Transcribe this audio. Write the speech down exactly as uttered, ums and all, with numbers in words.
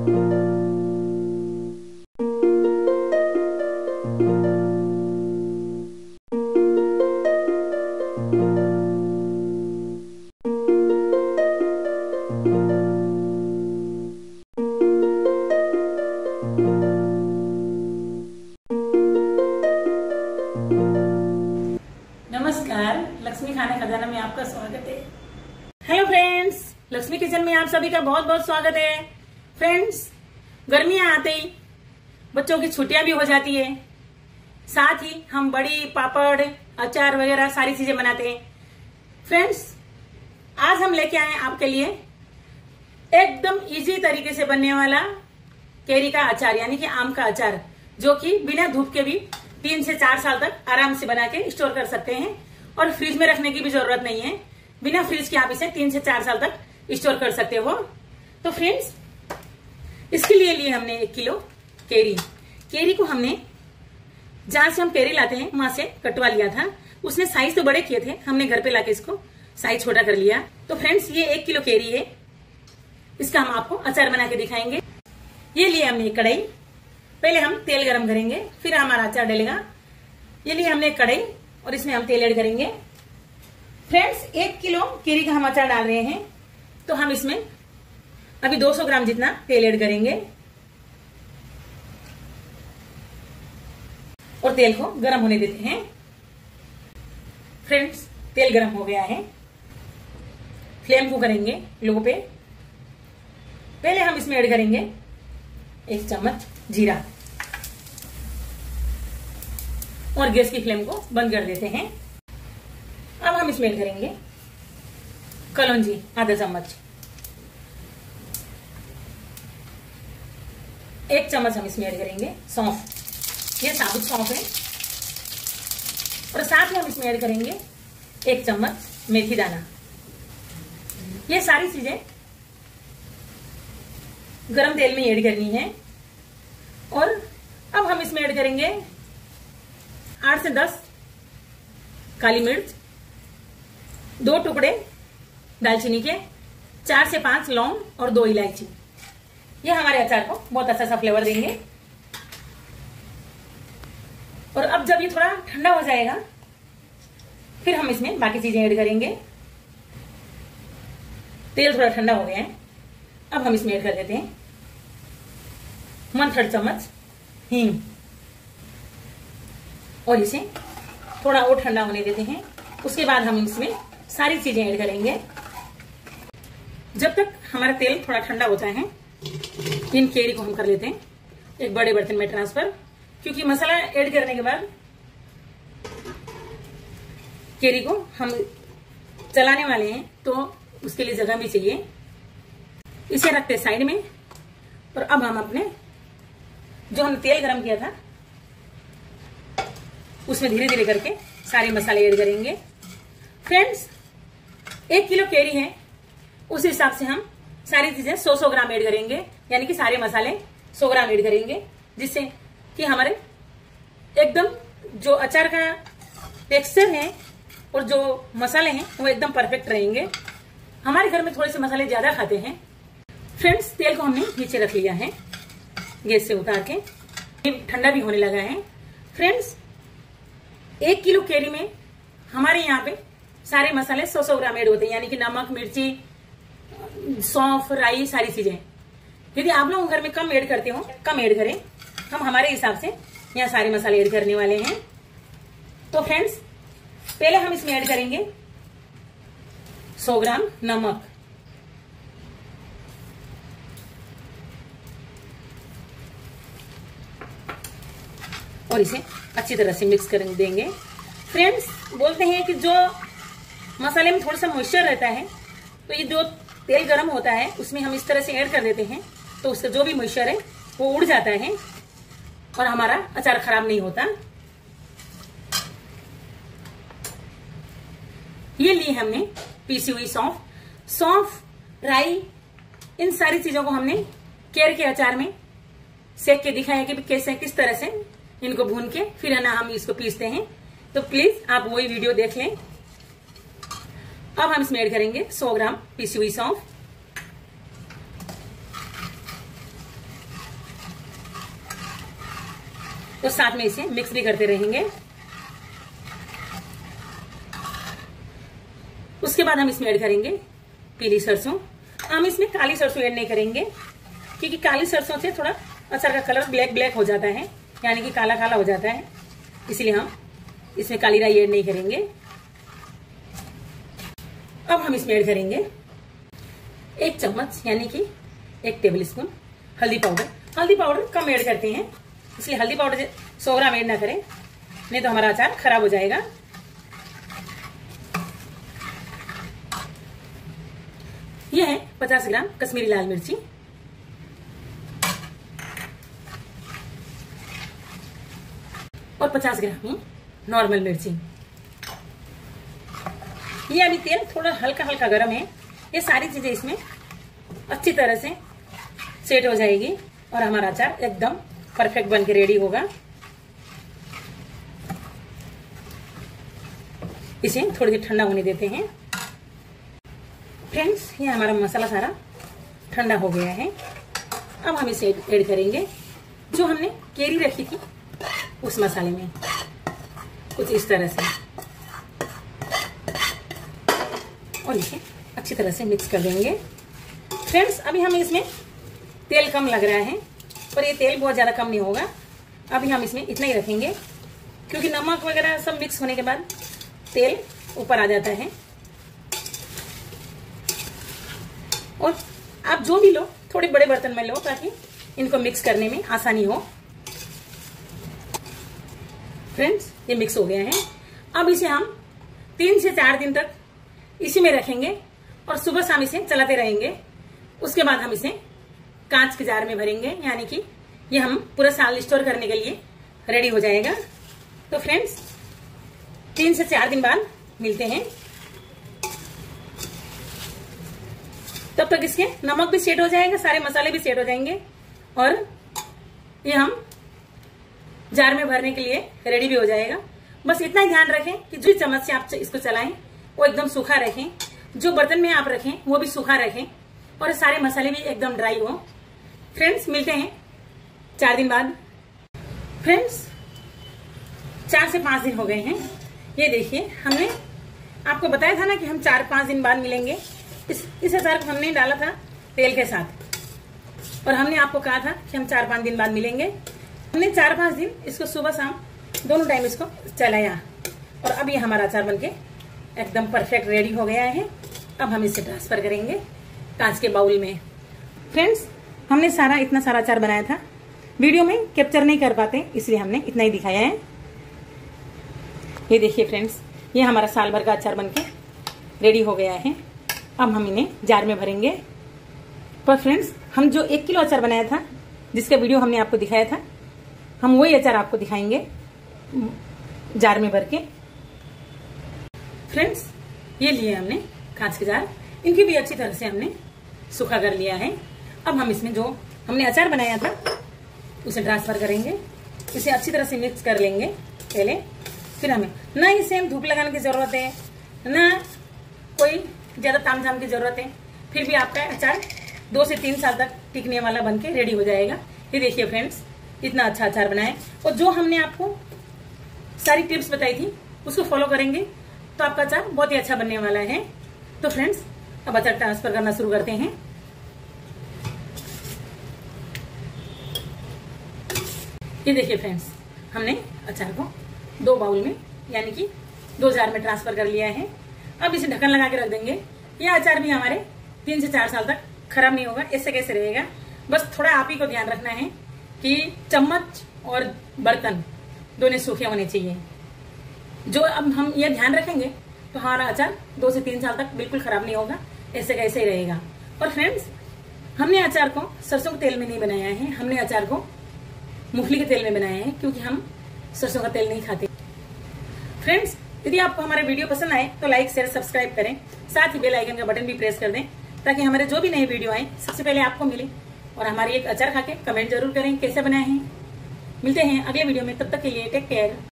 नमस्कार, लक्ष्मी खाना खजाना में आपका स्वागत है। हेलो फ्रेंड्स, लक्ष्मी किचन में आप सभी का बहुत बहुत स्वागत है। फ्रेंड्स, गर्मियां आते ही बच्चों की छुट्टियां भी हो जाती है, साथ ही हम बड़ी पापड़ अचार वगैरह सारी चीजें बनाते हैं। फ्रेंड्स, आज हम लेके आए आपके लिए एकदम इजी तरीके से बनने वाला कैरी का अचार यानी कि आम का अचार, जो कि बिना धूप के भी तीन से चार साल तक आराम से बना के स्टोर कर सकते हैं और फ्रिज में रखने की भी जरूरत नहीं है। बिना फ्रिज के आप इसे तीन से चार साल तक स्टोर कर सकते हो। तो फ्रेंड्स, इसके लिए लिए हमने एक किलो कैरी। कैरी को हमने जहां से हम कैरी लाते हैं वहां से कटवा लिया था। उसने साइज तो बड़े किए थे, हमने घर पे लाके इसको साइज छोटा कर लिया। तो फ्रेंड्स, ये एक किलो कैरी है, इसका हम आपको अचार बना के दिखाएंगे। ये लिए हमने कढ़ाई, पहले हम तेल गरम करेंगे फिर हमारा अचार डलेगा। ये लिए हमने कढ़ाई और इसमें हम तेल ऐड करेंगे। फ्रेंड्स, एक किलो कैरी का हम अचार डाल रहे हैं, तो हम इसमें अभी दो सौ ग्राम जितना तेल ऐड करेंगे और तेल को गरम होने देते हैं। फ्रेंड्स, तेल गरम हो गया है, फ्लेम को करेंगे लो पे। पहले हम इसमें ऐड करेंगे एक चम्मच जीरा और गैस की फ्लेम को बंद कर देते हैं। अब हम इसमें ऐड करेंगे कलौंजी आधा चम्मच, एक चम्मच हम इसमें ऐड करेंगे सौंफ, ये साबुत सौंफ है, और साथ में हम इसमें ऐड करेंगे एक चम्मच मेथी दाना। ये सारी चीजें गरम तेल में ऐड करनी है। और अब हम इसमें ऐड करेंगे आठ से दस काली मिर्च, दो टुकड़े दालचीनी के, चार से पांच लौंग और दो इलायची। ये हमारे अचार को बहुत अच्छा सा फ्लेवर देंगे। और अब जब ये थोड़ा ठंडा हो जाएगा फिर हम इसमें बाकी चीजें ऐड करेंगे। तेल थोड़ा ठंडा हो गया है, अब हम इसमें ऐड कर देते हैं वन थर्ड चम्मच हींग और इसे थोड़ा और ठंडा होने देते हैं। उसके बाद हम इसमें सारी चीजें ऐड करेंगे। जब तक हमारा तेल थोड़ा ठंडा होता है, इन कैरी को हम कर लेते हैं एक बड़े बर्तन में ट्रांसफर, क्योंकि मसाला ऐड करने के बाद कैरी को हम चलाने वाले हैं, तो उसके लिए जगह भी चाहिए। इसे रखते साइड में। और अब हम अपने जो हम तेल गरम किया था उसमें धीरे धीरे करके सारे मसाले ऐड करेंगे। फ्रेंड्स, एक किलो कैरी है, उस हिसाब से हम सारी चीजें सौ सौ ग्राम ऐड करेंगे, यानी कि सारे मसाले सौ ग्राम ऐड करेंगे, जिससे कि हमारे एकदम जो अचार का टेक्सचर है और जो मसाले हैं वो एकदम परफेक्ट रहेंगे। हमारे घर में थोड़े से मसाले ज्यादा खाते हैं। फ्रेंड्स, तेल को हमने नीचे रख लिया है, गैस से उतार के ठंडा भी होने लगा है। फ्रेंड्स, एक किलो कैरी में हमारे यहाँ पे सारे मसाले सौ सौ ग्राम ऐड होते हैं, यानी कि नमक, मिर्ची, सौंफ, राई, सारी चीजें। यदि आप लोग घर में कम ऐड करते हो, कम ऐड करें। हम हमारे हिसाब से यहाँ सारे मसाले ऐड करने वाले हैं। तो फ्रेंड्स, पहले हम इसमें ऐड करेंगे सौ ग्राम नमक, और इसे अच्छी तरह से मिक्स कर देंगे। फ्रेंड्स, बोलते हैं कि जो मसाले में थोड़ा सा मॉइस्चर रहता है, तो ये जो तेल गरम होता है उसमें हम इस तरह से ऐड कर देते हैं, तो उसका जो भी मॉइस्चर है वो उड़ जाता है और हमारा अचार खराब नहीं होता। ये ली हमने पीसी हुई सौंफ, सौंफ, राई, इन सारी चीजों को हमने कैरी के अचार में सेक के दिखाया कि कैसे किस तरह से इनको भून के फिर है ना हम इसको पीसते हैं। तो प्लीज आप वही वीडियो देख लें। अब हम इसमें ऐड करेंगे सौ ग्राम पीसी हुई सौंफ, तो साथ में इसे मिक्स भी करते रहेंगे। उसके बाद हम इसमें ऐड करेंगे पीली सरसों। हम इसमें काली सरसों ऐड नहीं करेंगे, क्योंकि काली सरसों से थोड़ा अचार का कलर ब्लैक ब्लैक हो जाता है, यानी कि काला काला हो जाता है, इसलिए हम इसमें काली राई ऐड नहीं करेंगे। अब हम इसमें ऐड करेंगे एक चम्मच यानी कि एक टेबल स्पून हल्दी पाउडर। हल्दी पाउडर कम ऐड करते हैं, इसलिए हल्दी पाउडर सौ ग्राम ऐड ना करें, नहीं तो हमारा अचार खराब हो जाएगा। यह है पचास ग्राम कश्मीरी लाल मिर्ची, और पचास ग्राम ही नॉर्मल मिर्ची। ये अभी तेल थोड़ा हल्का हल्का गर्म है, ये सारी चीजें इसमें अच्छी तरह से सेट हो जाएगी और हमारा अचार एकदम परफेक्ट बन के रेडी होगा। इसे थोड़ी देर ठंडा होने देते हैं। फ्रेंड्स, ये हमारा मसाला सारा ठंडा हो गया है। अब हम इसे ऐड करेंगे जो हमने केरी रखी थी उस मसाले में, कुछ इस तरह से, और इसे अच्छी तरह से मिक्स कर देंगे। फ्रेंड्स, अभी हमें इसमें तेल कम लग रहा है, पर ये तेल बहुत ज्यादा कम नहीं होगा। अभी हम इसमें इतना ही रखेंगे, क्योंकि नमक वगैरह सब मिक्स होने के बाद तेल ऊपर आ जाता है। और आप जो भी लो थोड़े बड़े बर्तन में लो, ताकि इनको मिक्स करने में आसानी हो। फ्रेंड्स, ये मिक्स हो गया है। अब इसे हम तीन से चार दिन तक इसी में रखेंगे और सुबह शाम इसे चलाते रहेंगे। उसके बाद हम इसे कांच के जार में भरेंगे, यानी कि ये हम पूरा साल स्टोर करने के लिए रेडी हो जाएगा। तो फ्रेंड्स, तीन से चार दिन बाद मिलते हैं। तब तक इसके नमक भी सेट हो जाएगा, सारे मसाले भी सेट हो जाएंगे, और ये हम जार में भरने के लिए रेडी भी हो जाएगा। बस इतना ही ध्यान रखें कि जो चम्मच से आप इसको चलाएं वो एकदम सूखा रखें, जो बर्तन में आप रखें वो भी सूखा रखें, और सारे मसाले भी एकदम ड्राई हो। फ्रेंड्स, मिलते हैं चार दिन बाद। फ्रेंड्स, चार से पांच दिन हो गए हैं। ये देखिए, हमने आपको बताया था ना कि हम चार पांच दिन बाद मिलेंगे। इस इस अचार को हमने डाला था तेल के साथ, और हमने आपको कहा था कि हम चार पांच दिन बाद मिलेंगे। हमने चार पांच दिन इसको सुबह शाम दोनों टाइम इसको चलाया, और अब ये हमारा अचार बनके एकदम परफेक्ट रेडी हो गया है। अब हम इसे ट्रांसफर करेंगे कांच के बाउल में। फ्रेंड्स, हमने सारा इतना सारा अचार बनाया था, वीडियो में कैप्चर नहीं कर पाते, इसलिए हमने इतना ही दिखाया है। ये देखिए फ्रेंड्स, ये हमारा साल भर का अचार बनके रेडी हो गया है। अब हम इन्हें जार में भरेंगे। पर फ्रेंड्स, हम जो एक किलो अचार बनाया था, जिसका वीडियो हमने आपको दिखाया था, हम वही अचार आपको दिखाएंगे जार में भर के। फ्रेंड्स, ये लिए हमने कांच के जार, इनकी भी अच्छी तरह से हमने सूखा कर लिया है। अब हम इसमें जो हमने अचार बनाया था उसे ट्रांसफर करेंगे। इसे अच्छी तरह से मिक्स कर लेंगे पहले, फिर हमें ना इसे धूप लगाने की जरूरत है, ना कोई ज्यादा तामझाम की जरूरत है, फिर भी आपका अचार दो से तीन साल तक टिकने वाला बनके रेडी हो जाएगा। ये देखिए फ्रेंड्स, इतना अच्छा अचार बनाए, और जो हमने आपको सारी टिप्स बताई थी उसको फॉलो करेंगे तो आपका अचार बहुत ही अच्छा बनने वाला है। तो फ्रेंड्स, अब अचार ट्रांसफर करना शुरू करते हैं। ये देखिए फ्रेंड्स, हमने अचार को दो बाउल में यानी कि दो जार में ट्रांसफर कर लिया है। अब इसे ढक्कन लगा के रख देंगे। यह अचार भी हमारे तीन से चार साल तक खराब नहीं होगा। ऐसे कैसे रहेगा, बस थोड़ा आप ही को ध्यान रखना है कि चम्मच और बर्तन दोनों सूखे होने चाहिए। जो अब हम ये ध्यान रखेंगे तो हमारा अचार दो से तीन साल तक बिल्कुल खराब नहीं होगा, ऐसे कैसे ही रहेगा। और फ्रेंड्स, हमने अचार को सरसों के तेल में नहीं बनाया है, हमने अचार को मूंगफली के तेल में बनाया है, क्योंकि हम सरसों का तेल नहीं खाते। फ्रेंड्स, यदि आपको हमारा वीडियो पसंद आए तो लाइक शेयर सब्सक्राइब करें, साथ ही बेल आइकन का बटन भी प्रेस कर दें, ताकि हमारे जो भी नए वीडियो आए सबसे पहले आपको मिले। और हमारी एक अचार खा के कमेंट जरूर करें कैसे बनाए हैं। मिलते हैं अगले वीडियो में, तब तक के लिए टेक केयर।